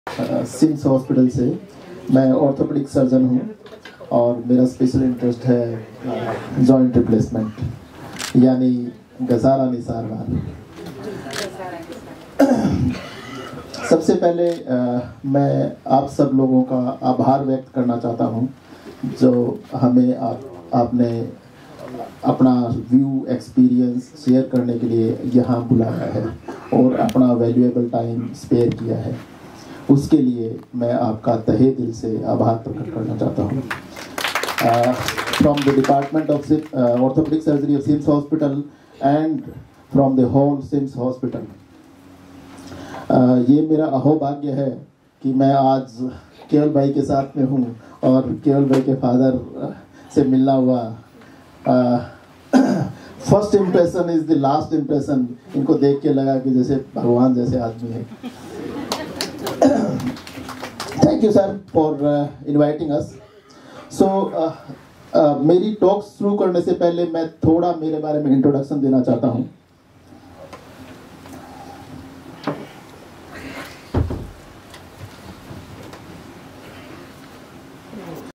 CIMS hospital से। मैं orthopaedic surgeon हूँ और मेरा स्पेशल इंटरेस्ट है जॉइंट रिप्लेसमेंट यानी गजारा निसारवार। सबसे पहले मैं आप सब लोगों का आभार व्यक्त करना चाहता हूँ जो हमें आपने अपना व्यू एक्सपीरियंस शेयर करने के लिए यहाँ बुलाया है और अपना वैल्यूएबल टाइम स्पेयर किया है। उसके लिए मैं आपका तहे दिल से आभार प्रकट करना चाहता हूँ। From the department of orthopaedic surgery of CIMS hospital and from the whole CIMS hospital, ये मेरा अहोभाग्य है कि मैं आज केवल भाई के साथ में हूँ और केवल भाई के फादर से मिलना हुआ। First impression is the last impression. इनको देख के लगा कि जैसे भगवान जैसे आदमी है। Thank you sir for inviting us. So मेरी टॉक शुरू करने से पहले मैं थोड़ा मेरे बारे में इंट्रोडक्शन देना चाहता हूँ।